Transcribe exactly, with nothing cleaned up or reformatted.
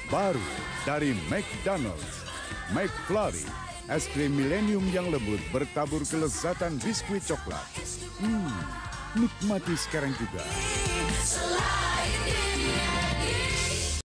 Baru dari McDonald's, McFlurry, es krim milenium yang lembut bertabur kelezatan biskuit coklat. Hmm, nikmati sekarang juga. Selain dia,